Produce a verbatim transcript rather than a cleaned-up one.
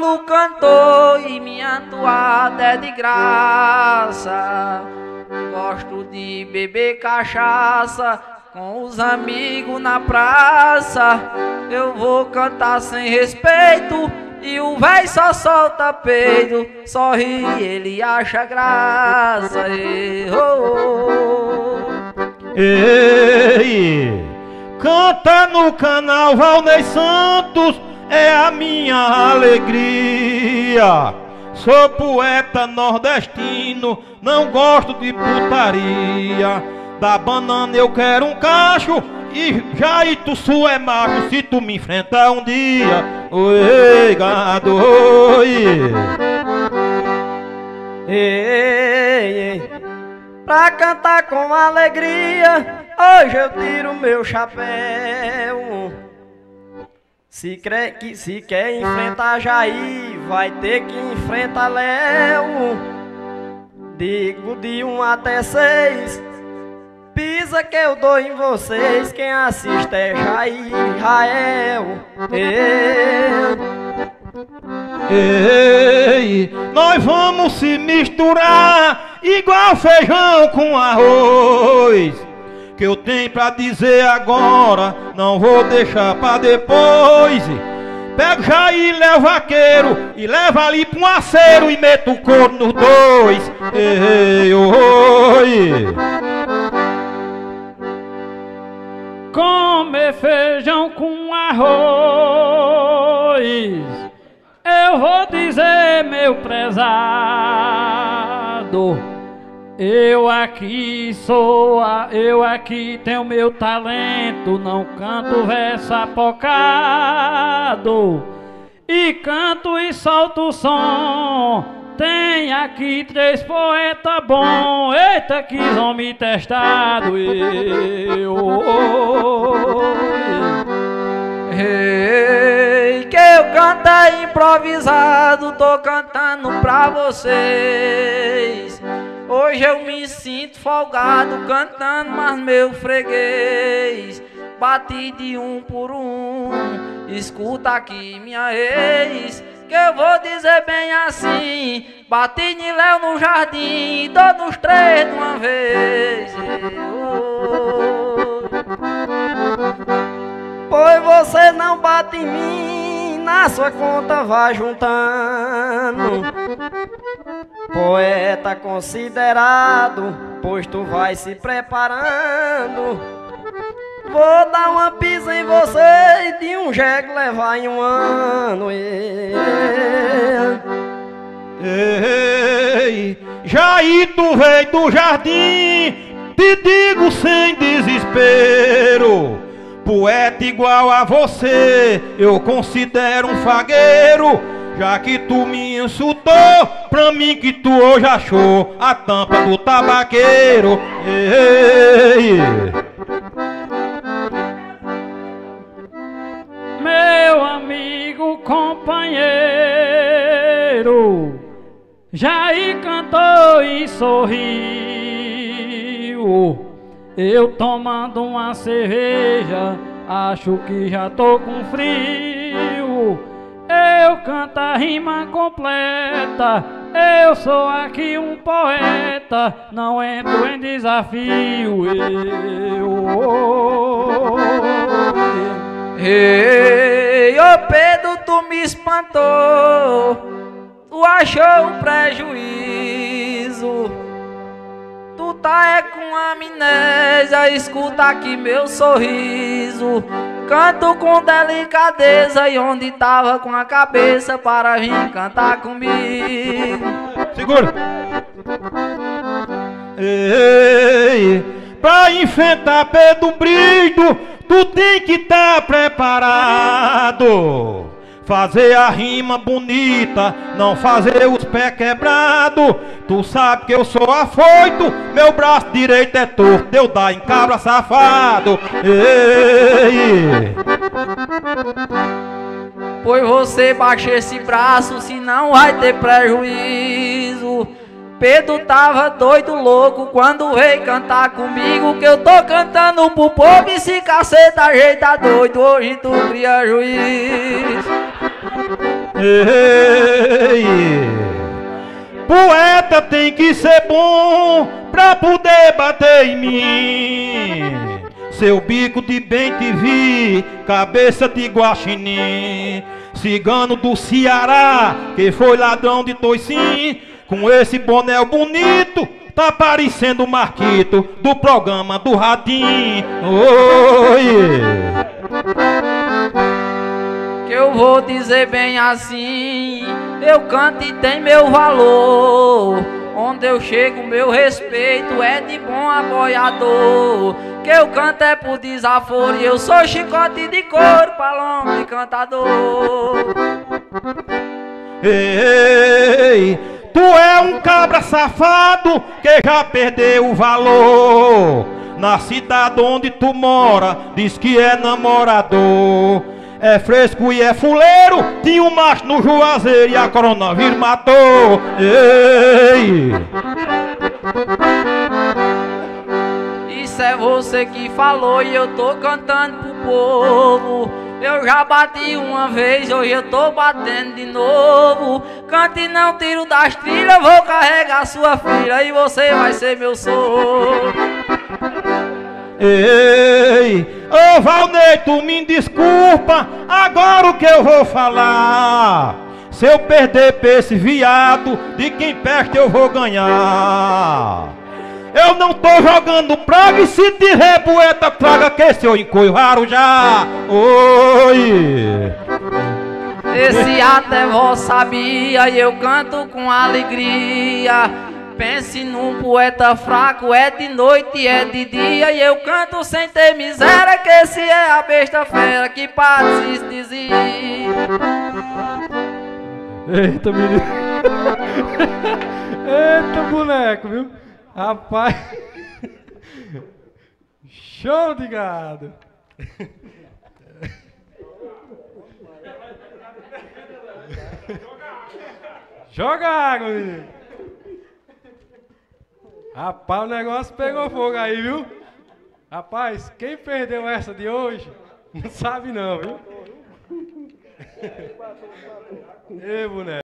o cantor e minha toada é de graça. Gosto de beber cachaça com os amigos na praça. Eu vou cantar sem respeito e o véi só solta peido. Sorri, ele acha graça. Ei, oh, oh. Ei, canta no canal Valnei Santos, é a minha alegria. Sou poeta nordestino, não gosto de putaria. Da banana eu quero um cacho, e Jair Tussu é macho se tu me enfrentar um dia. Oi, gado, oi. Ei, ei. Pra cantar com alegria, hoje eu tiro meu chapéu. Se, crê que, se quer enfrentar Jair, vai ter que enfrentar Léo. Digo de um até seis, pisa que eu dou em vocês. Quem assiste é Jair Israel. Ei, nós vamos se misturar igual feijão com arroz. Que eu tenho pra dizer agora, não vou deixar pra depois. Pego Jair, leva vaqueiro e leva ali pra um aceiro e meto o couro nos dois. Ei, oi. Comer feijão com arroz, eu vou dizer, meu prezado, eu aqui sou, a, eu aqui tenho meu talento, não canto verso apocado, e canto e solto o som. Tem aqui três poetas bons, eita que homem testado. Eu, ei, que eu canto é improvisado, tô cantando pra vocês. Hoje eu me sinto folgado, cantando mas meu freguês. Bati de um por um, escuta aqui minha ex, que eu vou dizer bem assim. Bati em Léo no jardim, dou nos três de uma vez. Pois você não bate em mim, na sua conta vai juntando. Poeta considerado, pois tu vai se preparando. Vou dar uma pisa em você e de um jegue levar em um ano. Ei, Jair, tu veio do jardim, te digo sem desespero. Poeta igual a você, eu considero um fagueiro. Já que tu me insultou, pra mim que tu hoje achou a tampa do tabaqueiro. Ei, meu amigo companheiro, Jair cantou e sorriu. Eu tomando uma cerveja, acho que já tô com frio. Eu canto a rima completa, eu sou aqui um poeta, não entro em desafio. Eu... Ei, ô Pedro, tu me espantou, tu achou um prejuízo. Tu tá é com amnésia, escuta aqui meu sorriso. Canto com delicadeza e onde tava com a cabeça para vir cantar comigo. Segura. Ei, pra enfrentar Pedro Brito, tu tem que estar preparado. Fazer a rima bonita, não fazer os pés quebrados. Tu sabe que eu sou afoito, meu braço direito é torto, eu dar em cabra safado. Ei. Pois você baixa esse braço, senão vai ter prejuízo. Pedro tava doido louco quando veio cantar comigo, que eu tô cantando pro povo e se caceta ajeita doido, hoje tu cria juiz. Ei, poeta tem que ser bom pra poder bater em mim. Seu bico de bem te vi, cabeça de guaxinim. Cigano do Ceará, que foi ladrão de toicinho. Com esse boné bonito, tá parecendo o Marquito do programa do Ratinho. Oi! Que eu vou dizer bem assim, eu canto e tem meu valor. Onde eu chego, meu respeito é de bom aboiador. Que eu canto é por desaforo e eu sou chicote de couro, paloma de cantador. Ei, tu é um cabra safado que já perdeu o valor. Na cidade onde tu mora, diz que é namorador. É fresco e é fuleiro, tinha um macho no Juazeiro e a coronavírus matou. Ei! Isso é você que falou e eu tô cantando pro povo. Eu já bati uma vez, hoje eu tô batendo de novo. Cante e não tiro das trilhas, eu vou carregar sua filha e você vai ser meu sogro. Ei, ô Valnei, tu me desculpa, agora o que eu vou falar? Se eu perder pra esse viado, de quem peste eu vou ganhar. Eu não tô jogando praga e se tiver poeta traga que se eu encoivaro já. Oi! Esse até vós sabia e eu canto com alegria. Pense num poeta fraco, é de noite, é de dia. E eu canto sem ter miséria, que esse é a besta fera que Patricis dizia. Eita, menino. Eita, boneco, viu? Rapaz. Show de gado. Joga água, menino. Rapaz, o negócio pegou fogo aí, viu? Rapaz, quem perdeu essa de hoje, não sabe não, viu? Ei, boneco.